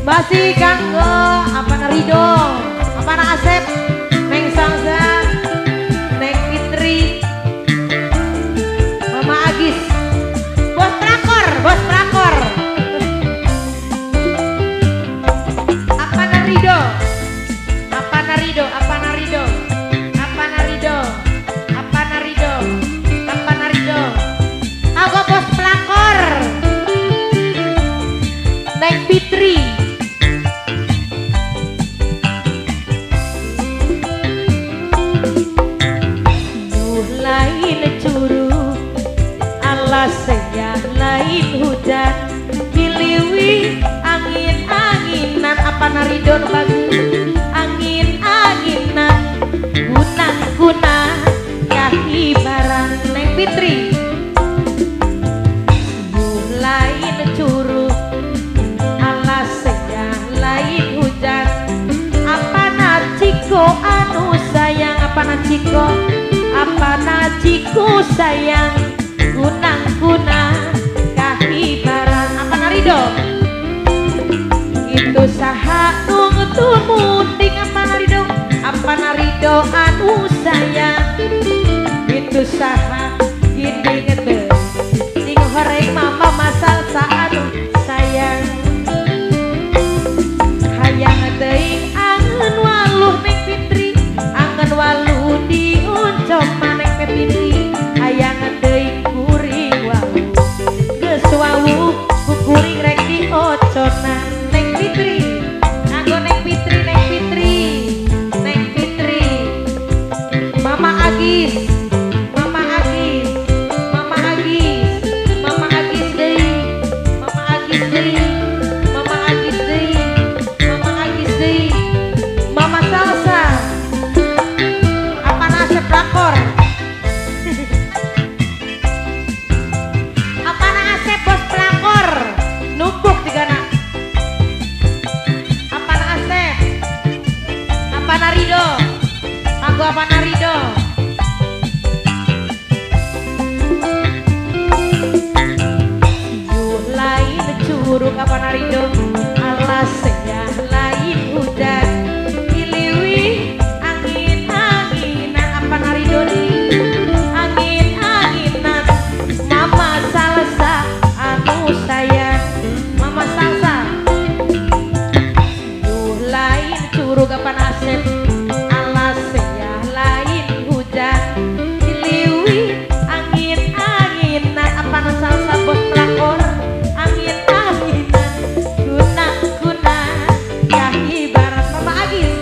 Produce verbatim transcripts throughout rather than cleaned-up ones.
Masih kanggo apa Rido, apa Asep, Neng Salsa, Neng Fitri, Mama Agis, Bos Prakor, Bos Prakor. Apa Rido, apa Rido, apa Rido, apa Rido, apa Rido, apa Rido. Aku Bos Prakor, Neng Fitri. Alasnya lain hujan diliwi angin-anginan apa naridon bagus angin-anginan gunang-gunang kahibaran Neng Fitri yuh lain curug alasnya lain hujan apa naciko anu sayang apa naciko apa naciko sayang gunang-gunang kahibaran apa Narido itu saha nunggu munding apa Narido apa Narido anu sayang itu saha gini ngete sing horeng mama masal saat sayang hayang teuing angen waluh Neng Fitri angen waluh di uncom Neng Fitri hayang teuing wawu kukuring rek di oconan Neng Fitri nganggo Neng Fitri Neng Fitri Neng Fitri Mama Agis Mama Agis Mama Agis Mama Agis deui Mama Agis deui Mama Agis deui Mama Agis deui Mama Salsa apa nasib rakor numpuk tiga nak apa Asep apa Narido aku apa Narido yuh lain curug apa Narido alasnya lain hujan diliwi angin-anginan apa Narido angin-anginan Mama Salsa anu sayang Mama Salsa yuh lain curug apa nasib alasnya lain hujan diliwi angin-anginan apa Salsa Bos Pelakor angin-anginan gunang-gunang kahibaran Mama Agis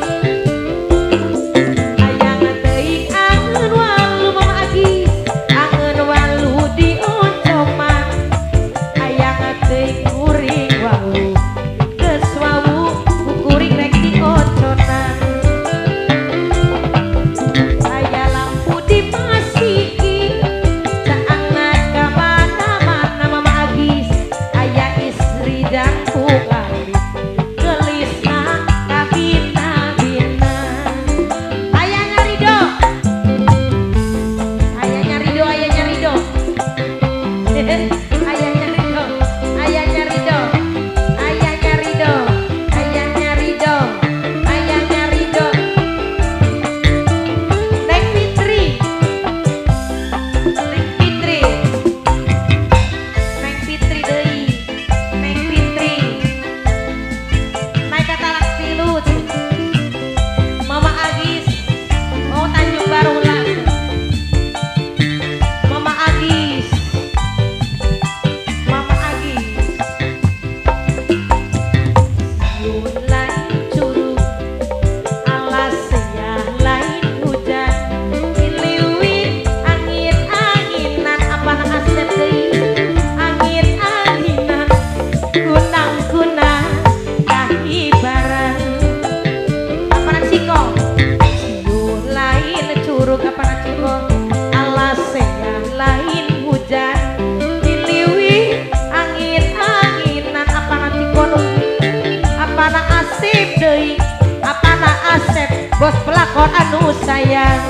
hayang teuing angen walu Mama Agis angen walu di oncoman hayang teuing kuring wawu geus wawu kukuring rek di oconan aya lampu di masiki saangna ka mana-mana Mama Agis aya istri dan ugali gelisna ka bina-bina aya nyarido aya nyarido aya nyarido aya nyarido aya nyarido aya nyarido aya nyarido aya nyarido Neng Fitri Neng Fitri Neng Fitri deui Neng Fitri naik katalak tilut Mama Agis mau Tanjung Baru ulang Mama Agis Mama Agis yuh lain curug alasnya lain hujan diliwi angin-anginan apa Asep deui angin-anginan gunang-gunang kahibaran apa Ciko yuh lain curug apa Ciko alasnya lain hujan diliwi angin-anginan apa Ciko apa Asep deui apa Asep Bos Pelakor anu sayang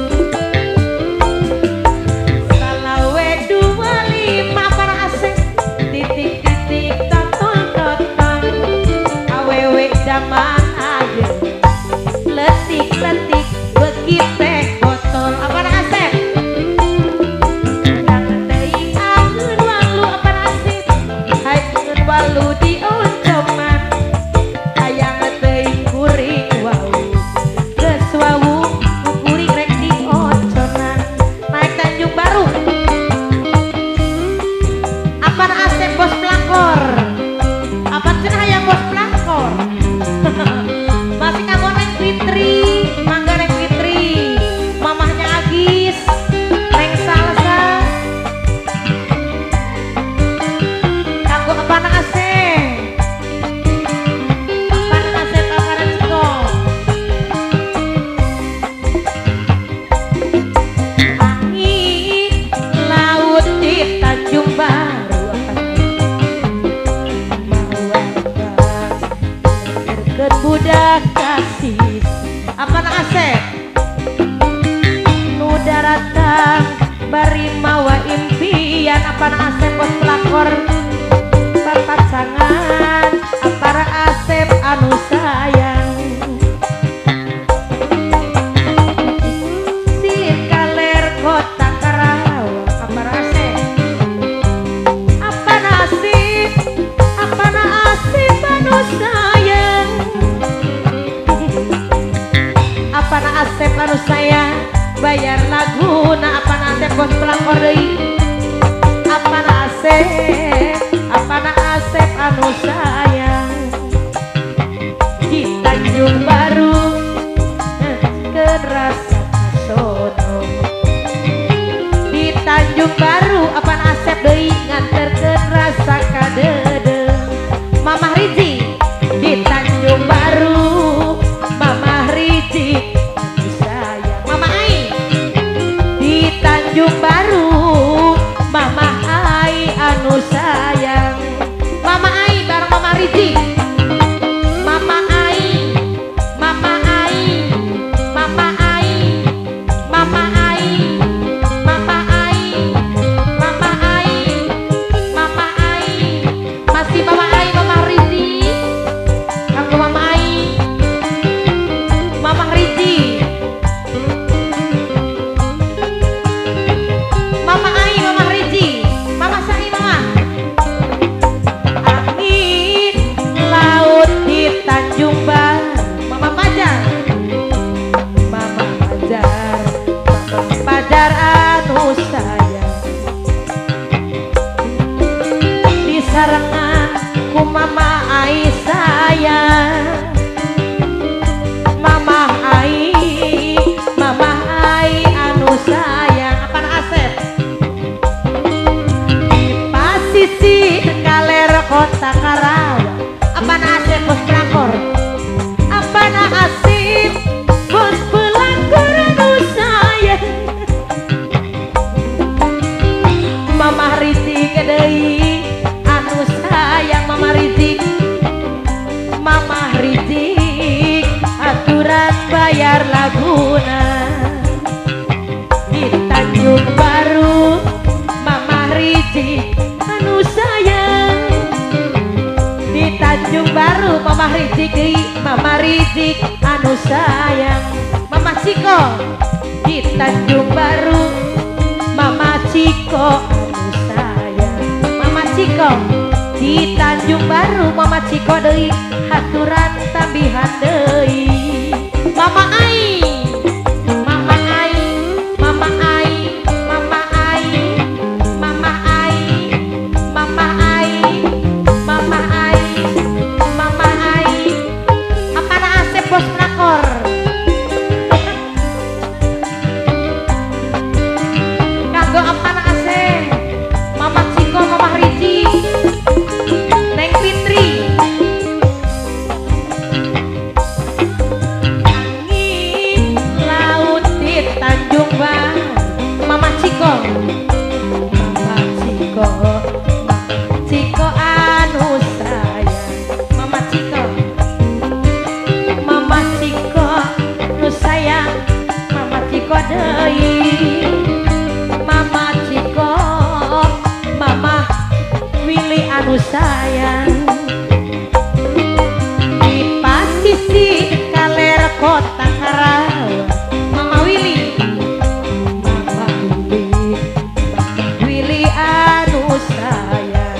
salawe dua lima para Asep titik-titik tonton-tonton awe zaman aja letik-letik begitu botol apa nasib yang teuing angeun walu apa nasib hai angeun walu di oncoman hayang teuing kuring walu geus wawu kuring rek di onconan naik Tanjung Baru apa nasib bos pelakor apa cenah hayang bos pelakor masih kanggo Neng Fitri mangga Neng Fitri mamahnya Agis Neng Salsa kanggo apa na aseh apa na aseh apa na ciko angin laut di Tanjung Baru ke budak kasih apa na asep nu daratang bari mawa impian apa na asep bos pelakor papat sangan apa na asep anu sayang silih kaler kota Karawang apa na asep apa na asep apa na asep anu sayang apa na asep anu sayang bayar laguna apa na asep bos pelakor deui apa na asep apa na asep anu sayang di Tanjung Baru ke rasa kasono di Tanjung Baru apa na asep deui nganterkeun rasa kadedeng Mamah Rizi di Tanjung Baru Mamah Rizi anu sayang Mama Ai di Tanjung Baru Mamah Ai anu sayang Mama Ai bareng Mama Rizi Mama Ai Mama Ai Mama Ai Mama Ai Mama Ai Mama Ai Mama Ai masih Mama Ai Mama Rizi kanggo Mama Ai Mama Rizi Mama Ai Mama Rizi Mama Sai Mama angin laut di Tanjung Baru Mama Pajar Mama Pajar Mama Pajar anu sayang di sarengan ku Mama Ai sayang Mama Ai Mama Ai anu sayang apa na asep di pasisir kaler kota Karawang apa na asep bos pelakor apa na asep bos pelakor anu sayang Mama Rizi deui anu sayang Mama Rizi Mama Rizi aturan bayar laguna di Tanjung Baru Mama Rizi anu sayang di Tanjung Baru Mama Rizi deui Mama Rizi anu sayang Mama Ciko di Tanjung Baru Mama Ciko anu sayang Mama Ciko di Tanjung Baru Mama Ciko deui haturan tambihan deui Mama Ai Mama Ai Mama Ai Mama Ai Mama Ai Mama Ai Mama Ai Mama Ai apa na asep bos pelakor kanggo apa na asep Mama Ciko Mama Rizi Neng Fitri angin laut di Tanjung Baru Mama Ciko Mama Ciko Mama Ciko anu sayang Mama Ciko Mama Ciko anu sayang Mama Ciko deui Mama Ciko Mama Willy anu sayang di pas Riji kaler kota Karawang Mama Willy Mama Willy Willy anu sayang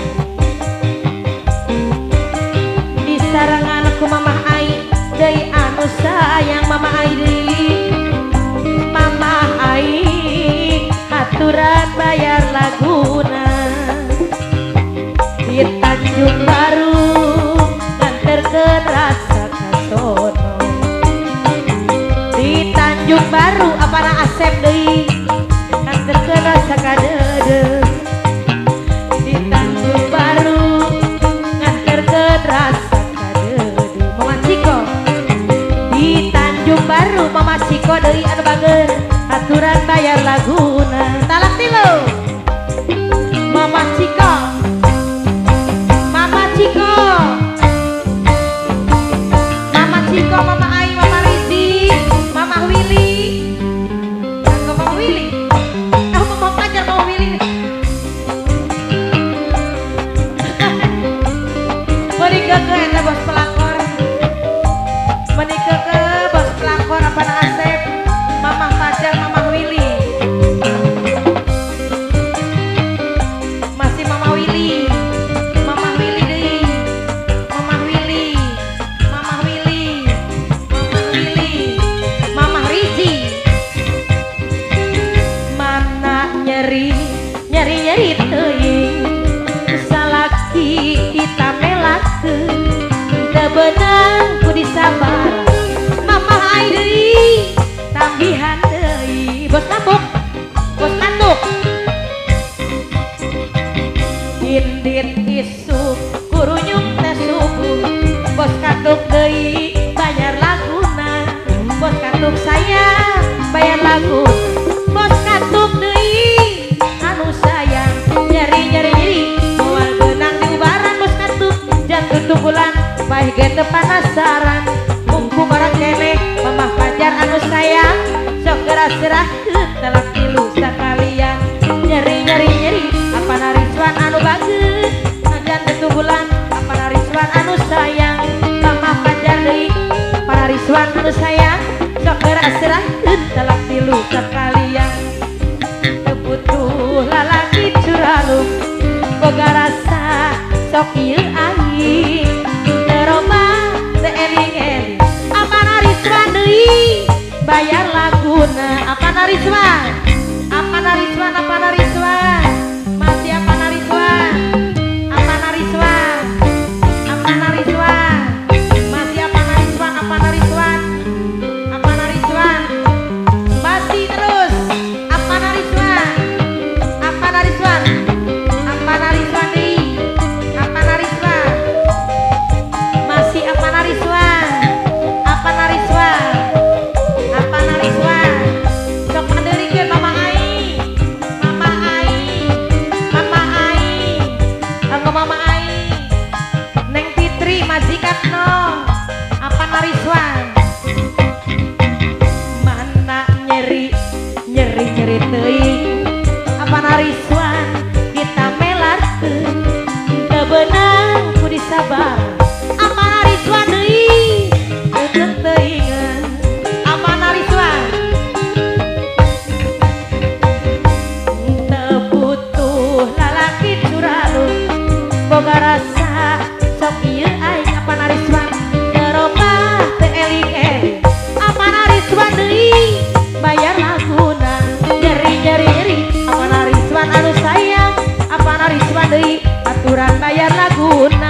di sarangan ku Mama Ai deui anu sayang Mama Ai deui Mama Ai aturan bayar laguna di Tanjung Baru nganterkeun rasa kasono di Tanjung Baru apana Asep deui nganterkeun rasa kadeudeung di Tanjung Baru nganterkeun rasa kadeudeung Mama Ciko di Tanjung Baru Mama Ciko deui anu bageun aturan bayar laguna talak tilu Mama Ciko Mama Ciko Mama Ciko Mama Ai Mama Risi Mama Willy Anggo Mama Willy aku mau ngajar Mama Willy menikah ke eta bos pelakor menikah ke bos pelakor apa na Asep Mama Fajar Mama Willy masih Mama Willy Mama Willy deui Mama Willy Mama Willy Mama Willy Mama Riji mana nyeri nyeri nyeri teuing salaki kita melakeun teu beunang ku disabar Mama Ai deui tambihan deui bos nabuk bos nanduk indit isuk kurunyuk teh subuh bos katuk deui bayar laguna bos katuk sayang bayar lagu bos katuk deui anu sayang nyeri nyeri nyeri moal beunang di ubaran bos katuk jang tutup bulan bae ge teu panasaran mumpung orang keneh Mama Fajar anu sayang sok gerah-gerahkeun telak tilu sakalian nyeri nyeri nyeri apa nariswan anu bageun najan tutup bulan apa nariswan anu sayang Mama Fajar deui apa nariswan anu sayang sok gerah-gerahkeun telak tilu sakalian teu butuh lalaki curalung boga rasa sok ieu aing neroma teu eling-eling apa nariswan deui bayar laguna apa nariswan apa nariswan apa nariswan masih apa nariswan apa nariswan apa nariswan masih apa nariswan apa nariswan apa nariswan masih terus apa nariswan apa nariswan apa nariswan deui apa nariswan masih apa nariswan apa nariswan apa nariswan sok ngadeurikeun Mama Ai Mama Ai Mama Ai anggo Mama Ai Neng Fitri majikatno apa nariswan mana nyeri nyeri nyeri teuing apa nariswan kita melarkeun teu beunang ku disabar apa nariswan deui teu teuingan apa nariswan teu butuh lalaki curalung boga rasa sok ieu aing apa nariswan nerobah teu eling-eling apa nariswan deui bayar laguna nyeri nyeri nyeri apa nariswan anu sayang apa nariswan deui aturan bayar laguna